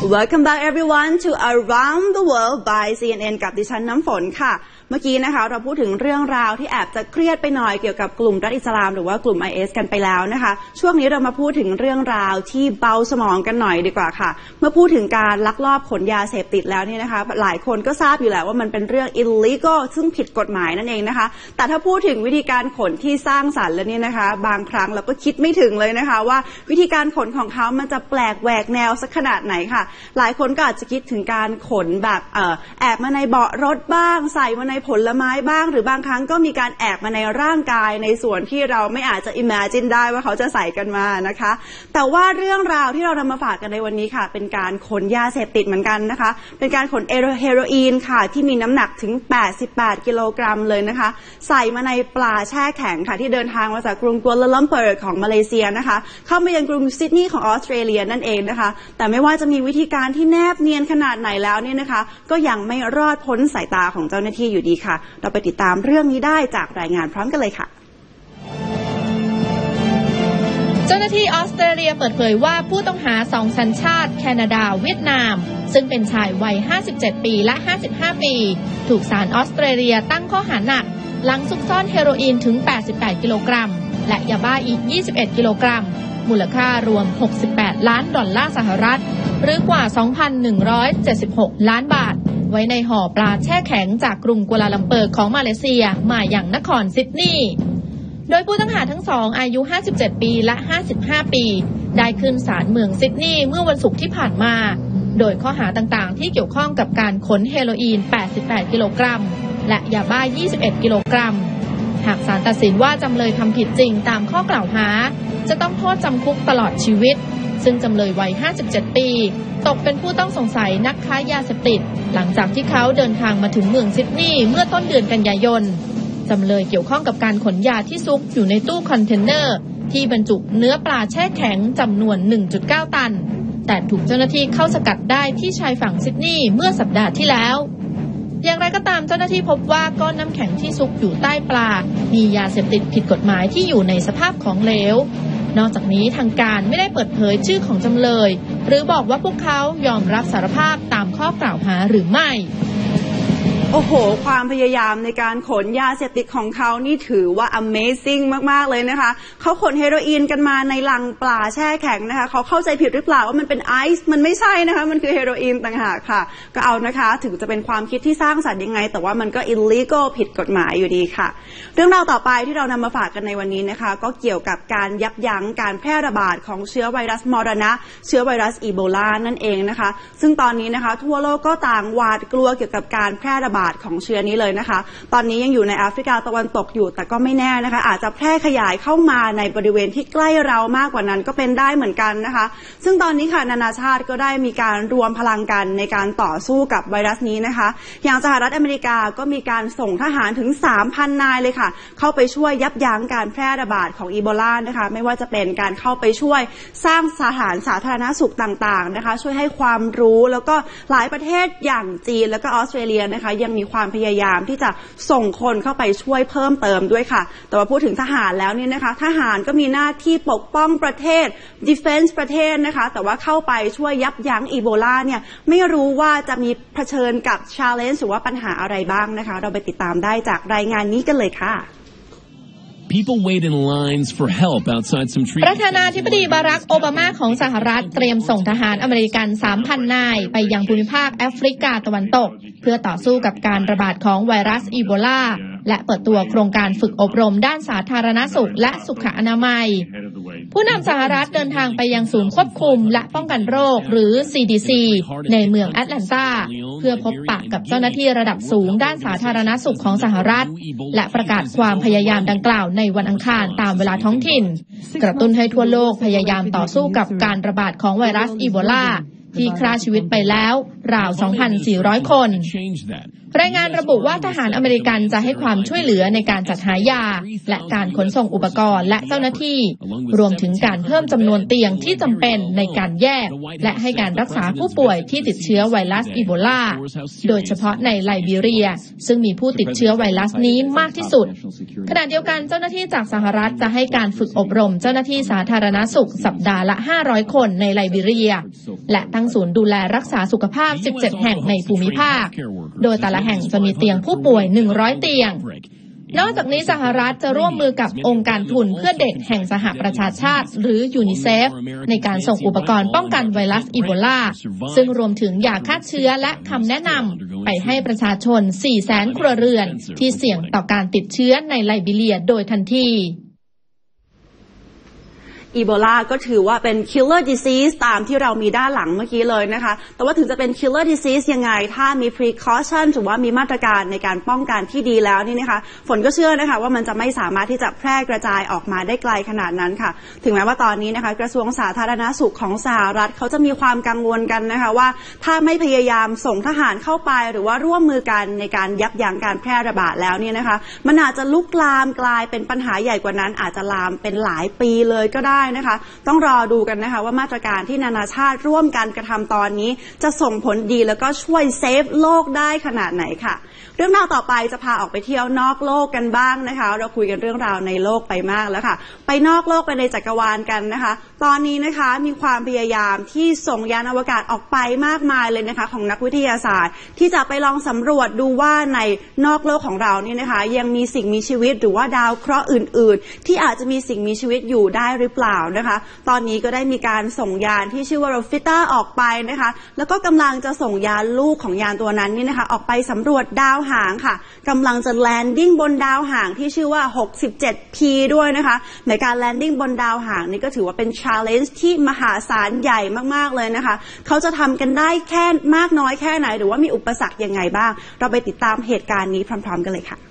Welcome back everyone to Around the World by CNN กับดิฉันน้ำฝนค่ะเมื่อกี้นะคะเราพูดถึงเรื่องราวที่แอบจะเครียดไปหน่อยเกี่ยวกับกลุ่มรัฐอิสลามหรือว่ากลุ่ม IS กันไปแล้วนะคะช่วงนี้เรามาพูดถึงเรื่องราวที่เบาสมองกันหน่อยดีกว่าค่ะเมื่อพูดถึงการลักลอบขนยาเสพติดแล้วเนี่ยนะคะหลายคนก็ทราบอยู่แล้วว่ามันเป็นเรื่อง illegal ซึ่งผิดกฎหมายนั่นเองนะคะแต่ถ้าพูดถึงวิธีการขนที่สร้างสรรค์แล้วเนี่ยนะคะบางครั้งเราก็คิดไม่ถึงเลยนะคะว่าวิธีการขนของเขามันจะแปลกแหวกแนวสักขนาดไหนค่ะหลายคนก็อาจจะคิดถึงการขนแบบแอบมาในเบาะรถบ้างใส่มาในผลไม้บ้างหรือบางครั้งก็มีการแอบมาในร่างกายในส่วนที่เราไม่อาจจะ imagine ได้ว่าเขาจะใส่กันมานะคะแต่ว่าเรื่องราวที่เรานำมาฝากกันในวันนี้ค่ะเป็นการขนยาเสพติดเหมือนกันนะคะเป็นการขนเฮโรอีนค่ะที่มีน้ำหนักถึง88กิโลกรัมเลยนะคะใส่มาในปลาแช่แข็งค่ะที่เดินทางมาจากกรุงกัวลาลัมเปอร์ของมาเลเซียนะคะเข้ามายังกรุงซิดนีย์ของออสเตรเลียนั่นเองนะคะแต่ไม่ว่าจะมีวิธีการที่แนบเนียนขนาดไหนแล้วเนี่ยนะคะก็ยังไม่รอดพ้นสายตาของเจ้าหน้าที่อยู่ดีค่ะเราไปติดตามเรื่องนี้ได้จากรายงานพร้อมกันเลยค่ะเจ้าหน้าที่ออสเตรเลียเปิดเผยว่าผู้ต้องหา2 สัญชาติแคนาดาเวียดนามซึ่งเป็นชายวัย57ปีและ55ปีถูกศาลออสเตรเลียตั้งข้อหาหนักหลังซุกซ่อนเฮโรอีนถึง88กิโลกรัมและยาบ้าอีก21กิโลกรัมมูลค่ารวม68ล้านดอลลาร์สหรัฐหรือกว่า 2,176 ล้านบาทไว้ในห่อปลาแช่แข็งจากกรุงกัวลาลัมเปอร์ของมาเลเซียมาอย่างนครซิดนีย์โดยผู้ต้องหาทั้งสองอายุ57ปีและ55ปีได้ขึ้นศาลเมืองซิดนีย์เมื่อวันศุกร์ที่ผ่านมาโดยข้อหาต่างๆที่เกี่ยวข้องกับการขนเฮโรอีน88กิโลกรัมและยาบ้า21กิโลกรัมหากศาลตัดสินว่าจำเลยทำผิดจริงตามข้อกล่าวหาจะต้องโทษจำคุกตลอดชีวิตซึ่งจำเลยวัย57ปีตกเป็นผู้ต้องสงสัยนักค้ายาเสพติดหลังจากที่เขาเดินทางมาถึงเมืองซิดนีย์เมื่อต้นเดือนกันยายนจำเลยเกี่ยวข้องกับการขนยาที่ซุกอยู่ในตู้คอนเทนเนอร์ที่บรรจุเนื้อปลาแช่แข็งจำนวน 1.9 ตันแต่ถูกเจ้าหน้าที่เข้าสกัดได้ที่ชายฝั่งซิดนีย์เมื่อสัปดาห์ที่แล้วอย่างไรก็ตามเจ้าหน้าที่พบว่าก้อนน้ำแข็งที่ซุกอยู่ใต้ปลามียาเสพติดผิดกฎหมายที่อยู่ในสภาพของเหลวนอกจากนี้ทางการไม่ได้เปิดเผยชื่อของจำเลยหรือบอกว่าพวกเขายอมรับสารภาพตามข้อกล่าวหาหรือไม่โอ้โหความพยายามในการขนยาเสพติดของเขานี่ถือว่า Amazing มากๆเลยนะคะเขาขนเฮโรอีนกันมาในลังปลาแช่แข็งนะคะเขาเข้าใจผิดหรือเปล่าว่ามันเป็นไอซ์มันไม่ใช่นะคะมันคือเฮโรอีนต่างหากค่ะก็เอานะคะถึงจะเป็นความคิดที่สร้างสรรค์ยังไงแต่ว่ามันก็ illegal ผิดกฎหมายอยู่ดีค่ะเรื่องราวต่อไปที่เรานำมาฝากกันในวันนี้นะคะก็เกี่ยวกับการยับยั้งการแพร่ระบาดของเชื้อไวรัสมรณะเชื้อไวรัสอีโบลานั่นเองนะคะซึ่งตอนนี้นะคะทั่วโลกก็ต่างหวาดกลัวเกี่ยวกับการแพร่ระบาดของเชื้อนี้เลยนะคะตอนนี้ยังอยู่ในแอฟริกาตะวันตกอยู่แต่ก็ไม่แน่นะคะอาจจะแพร่ขยายเข้ามาในบริเวณที่ใกล้เรามากกว่านั้นก็เป็นได้เหมือนกันนะคะซึ่งตอนนี้ค่ะนานาชาติก็ได้มีการรวมพลังกันในการต่อสู้กับไวรัสนี้นะคะอย่างสหรัฐอเมริกาก็มีการส่งทหารถึง 3,000 นายเลยค่ะเข้าไปช่วยยับยั้งการแพร่ระบาดของอีโบลานะคะไม่ว่าจะเป็นการเข้าไปช่วยสร้างสถานสาธารณสุขต่างๆนะคะช่วยให้ความรู้แล้วก็หลายประเทศอย่างจีนแล้วก็ออสเตรเลียนะคะยังมีความพยายามที่จะส่งคนเข้าไปช่วยเพิ่มเติมด้วยค่ะแต่ว่าพูดถึงทหารแล้วเนี่ยนะคะทหารก็มีหน้าที่ปกป้องประเทศ defense ประเทศนะคะแต่ว่าเข้าไปช่วยยับยั้งอีโบลาเนี่ยไม่รู้ว่าจะมีเผชิญกับ challenge หรือว่าปัญหาอะไรบ้างนะคะเราไปติดตามได้จากรายงานนี้กันเลยค่ะประธานาธิบดีบารักโอบามาของสหรัฐเตรียมส่งทหารอเมริกัน 3,000 นายไปยังภูมิภาคแอฟริกาตะวันตกเพื่อต่อสู้กับการระบาดของไวรัสอีโบลาและเปิดตัวโครงการฝึกอบรมด้านสาธารณสุขและสุขอนามัยผู้นำสหรัฐเดินทางไปยังศูนย์ควบคุมและป้องกันโรคหรือ CDC ในเมืองแอตแลนตาเพื่อพบปะกับเจ้าหน้าที่ระดับสูงด้านสาธารณสุขของสหรัฐและประกาศความพยายามดังกล่าวในวันอังคารตามเวลาท้องถิ่นกระตุ้นให้ทั่วโลกพยายามต่อสู้กับการระบาดของไวรัสอีโบลาที่ฆ่าชีวิตไปแล้วราว 2,400 คนรายงานระบุว่าทหารอเมริกันจะให้ความช่วยเหลือในการจัดหายาและการขนส่งอุปกรณ์และเจ้าหน้าที่รวมถึงการเพิ่มจำนวนเตียงที่จำเป็นในการแยกและให้การรักษาผู้ป่วยที่ติดเชื้อไวรัสอีโบลาโดยเฉพาะในไลบีเรียซึ่งมีผู้ติดเชื้อไวรัสนี้มากที่สุดขณะเดียวกันเจ้าหน้าที่จากสหรัฐจะให้การฝึกอบรมเจ้าหน้าที่สาธารณสุขสัปดาห์ละ500คนในไลบีเรียและตั้งศูนย์ดูแลรักษาสุขภาพ17แห่งในภูมิภาคโดยแต่ละแห่งจะมีเตียงผู้ป่วย100เตียงนอกจากนี้สหรัฐจะร่วมมือกับองค์การทุนเพื่อเด็กแห่งสหประชาชาติหรือยูนิเซฟในการส่งอุปกรณ์ป้องกันไวรัสอีโบลาซึ่งรวมถึงยาฆ่าเชื้อและคำแนะนำไปให้ประชาชน 400,000 ครัวเรือนที่เสี่ยงต่อการติดเชื้อในไลบีเรียโดยทันทีอีโบลาก็ถือว่าเป็น killer disease ตามที่เรามีด้านหลังเมื่อกี้เลยนะคะแต่ว่าถึงจะเป็น killer disease ยังไงถ้ามี precaution หรือว่ามีมาตรการในการป้องกันที่ดีแล้วนี่นะคะฝนก็เชื่อนะคะว่ามันจะไม่สามารถที่จะแพร่กระจายออกมาได้ไกลขนาดนั้นค่ะถึงแม้ว่าตอนนี้นะคะกระทรวงสาธารณสุขของสหรัฐเขาจะมีความกังวลกันนะคะว่าถ้าไม่พยายามส่งทหารเข้าไปหรือว่าร่วมมือกันในการยับยั้งการแพร่ระบาดแล้วเนี่ยนะคะมันอาจจะลุกลามกลายเป็นปัญหาใหญ่กว่านั้นอาจจะลามเป็นหลายปีเลยก็ได้นะคะต้องรอดูกันนะคะว่ามาตรการที่นานาชาติร่วมกันกระทำตอนนี้จะส่งผลดีแล้วก็ช่วยเซฟโลกได้ขนาดไหนค่ะเรื่องราวต่อไปจะพาออกไปเที่ยวนอกโลกกันบ้างนะคะเราคุยกันเรื่องราวในโลกไปมากแล้วค่ะไปนอกโลกไปในจักรวาลกันนะคะตอนนี้นะคะมีความพยายามที่ส่งยานอวกาศออกไปมากมายเลยนะคะของนักวิทยาศาสตร์ที่จะไปลองสำรวจดูว่าในนอกโลกของเรานี่นะคะยังมีสิ่งมีชีวิตหรือว่าดาวเคราะห์อื่นๆที่อาจจะมีสิ่งมีชีวิตอยู่ได้หรือเปล่านะคะตอนนี้ก็ได้มีการส่งยานที่ชื่อว่า Rosetta ออกไปนะคะแล้วก็กำลังจะส่งยานลูกของยานตัวนั้นนี่นะคะออกไปสำรวจดาวหางค่ะกำลังจะแลนดิ้งบนดาวหางที่ชื่อว่า 67P ด้วยนะคะในการแลนดิ้งบนดาวหางนี่ก็ถือว่าเป็น challenge ที่มหาศาลใหญ่มากๆเลยนะคะเขาจะทำกันได้แค่มากน้อยแค่ไหนหรือว่ามีอุปสรรคยังไงบ้างเราไปติดตามเหตุการณ์นี้พร้อมๆกันเลยค่ะ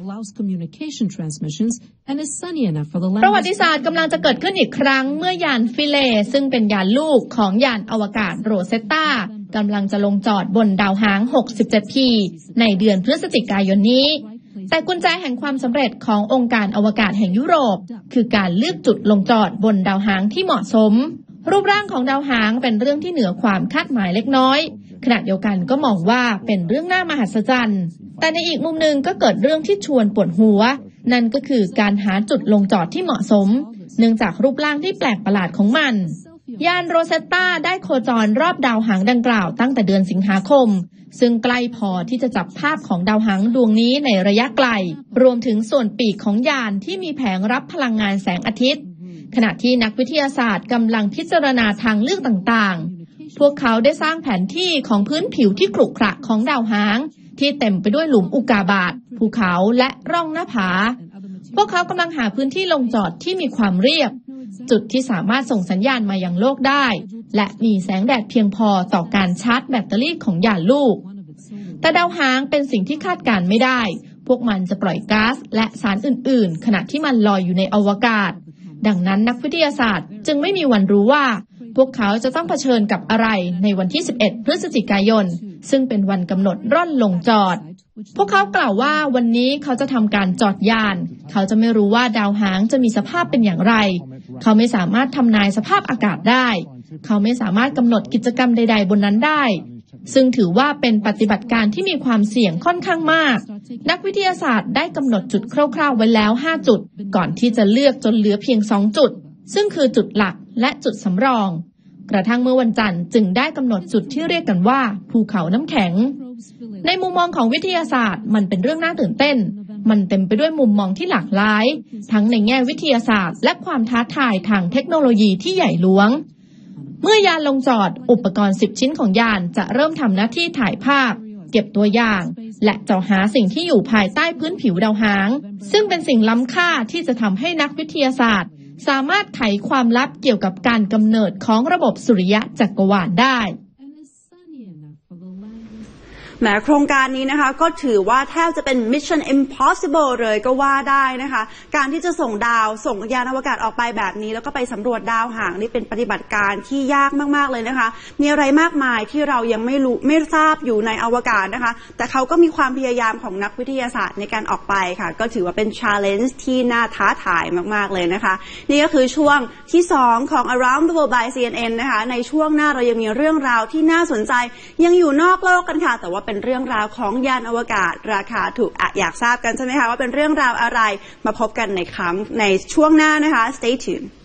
ประวัติศาสตร์กำลังจะเกิดขึ้นอีกครั้งเมื่อยานฟิเลซึ่งเป็นยานลูกของยานอวกาศโรเซตตากำลังจะลงจอดบนดาวหาง 67P ในเดือนพฤศจิกายนนี้แต่กุญแจแห่งความสำเร็จขององค์การอวกาศแห่งยุโรปคือการเลือกจุดลงจอดบนดาวหางที่เหมาะสมรูปร่างของดาวหางเป็นเรื่องที่เหนือความคาดหมายเล็กน้อยขณะเดียวกันก็มองว่าเป็นเรื่องน่ามหัศจรรย์แต่ในอีกมุมหนึ่งก็เกิดเรื่องที่ชวนปวดหัวนั่นก็คือการหาจุดลงจอดที่เหมาะสมเนื่องจากรูปร่างที่แปลกประหลาดของมันยานโรเซตตาได้โคจรรอบดาวหางดังกล่าวตั้งแต่เดือนสิงหาคมซึ่งใกล้พอที่จะจับภาพของดาวหางดวงนี้ในระยะไกลรวมถึงส่วนปีกของยานที่มีแผงรับพลังงานแสงอาทิตย์ขณะที่นักวิทยาศาสตร์กำลังพิจารณาทางเลือกต่างๆพวกเขาได้สร้างแผนที่ของพื้นผิวที่ขรุขระของดาวหางที่เต็มไปด้วยหลุมอุกกาบาตภูเขาและร่องหน้าผาพวกเขากำลังหาพื้นที่ลงจอดที่มีความเรียบจุดที่สามารถส่งสัญญาณมายังโลกได้และมีแสงแดดเพียงพอต่อการชาร์จแบตเตอรี่ของยานลูกแต่ดาวหางเป็นสิ่งที่คาดการไม่ได้พวกมันจะปล่อยก๊าซและสารอื่นๆขณะที่มันลอยอยู่ในอวกาศดังนั้นนักวิทยาศาสตร์จึงไม่มีวันรู้ว่าพวกเขาจะต้องเผชิญกับอะไรในวันที่11พฤศจิกายนซึ่งเป็นวันกำหนดร่อนลงจอดพวกเขากล่าวว่าวันนี้เขาจะทำการจอดยานเขาจะไม่รู้ว่าดาวหางจะมีสภาพเป็นอย่างไรเขาไม่สามารถทำนายสภาพอากาศได้เขาไม่สามารถกำหนดกิจกรรมใดๆบนนั้นได้ซึ่งถือว่าเป็นปฏิบัติการที่มีความเสี่ยงค่อนข้างมากนักวิทยาศาสตร์ได้กำหนดจุดคร่าวๆไว้แล้ว5จุดก่อนที่จะเลือกจนเหลือเพียง2จุดซึ่งคือจุดหลักและจุดสำรองกระทั่งเมื่อวันจันทร์จึงได้กำหนดจุดที่เรียกกันว่าภูเขาน้ำแข็งในมุมมองของวิทยาศาสตร์มันเป็นเรื่องน่าตื่นเต้นมันเต็มไปด้วยมุมมองที่หลากหลายทั้งในแง่วิทยาศาสตร์และความท้าทายทางเทคโนโลยีที่ใหญ่หลวงเมื่อยานลงจอดอุปกรณ์10ชิ้นของยานจะเริ่มทำหน้าที่ถ่ายภาพเก็บตัวอย่างและเจาะหาสิ่งที่อยู่ภายใต้พื้นผิวดาวหางซึ่งเป็นสิ่งล้ำค่าที่จะทำให้นักวิทยาศาสตร์สามารถไขความลับเกี่ยวกับการกำเนิดของระบบสุริยะจักรวาลได้แหมโครงการนี้นะคะก็ถือว่าแทบจะเป็น Mission Impossible เลยก็ว่าได้นะคะการที่จะส่งยานอวกาศออกไปแบบนี้แล้วก็ไปสำรวจดาวห่างนี่เป็นปฏิบัติการที่ยากมากๆเลยนะคะมีอะไรมากมายที่เรายังไม่ทราบอยู่ในอวกาศนะคะแต่เขาก็มีความพยายามของนักวิทยาศาสตร์ในการออกไปค่ะก็ถือว่าเป็น challenge ที่น่าท้าทายมากๆเลยนะคะนี่ก็คือช่วงที่2ของ Around the World by CNN นะคะในช่วงหน้าเรายังมีเรื่องราวที่น่าสนใจยังอยู่นอกโลกกันค่ะแต่ว่าเป็นเรื่องราวของยานอวกาศราคาถูกอยากทราบกันใช่ไหมคะว่าเป็นเรื่องราวอะไรมาพบกันในช่วงหน้านะคะ Stay tuned